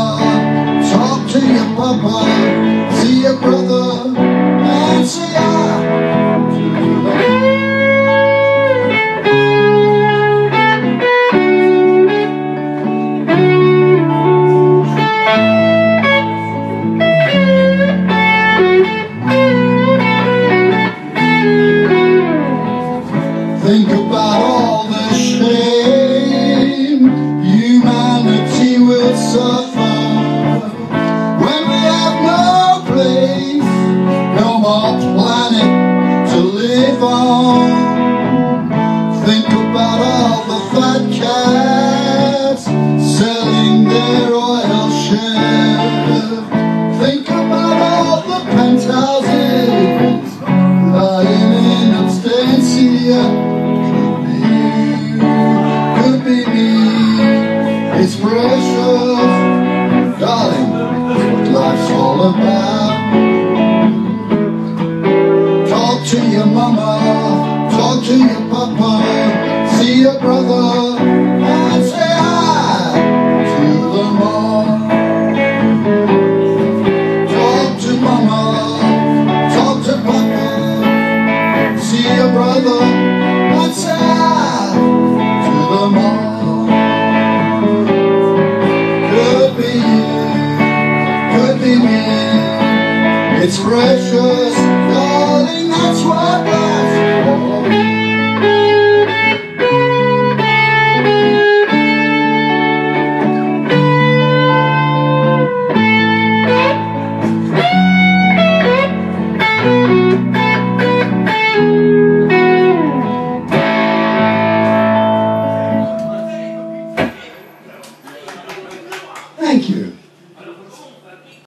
talk to your papa, see your brother, and say hi to Think about all the shame humanity will suffer when we have no place, no more planet to live on. Think about all the fat cats selling their oil share. Think about all the penthouses lying in absentia. Could be me. It's precious, darling, that's what life's all about. Talk to your mama, talk to your papa, see your brother, and say hi to them all. Talk to mama, talk to papa, see your brother, and say hi to them all. Could be you, could be me. It's precious, darling, that's what life's for. Thank you.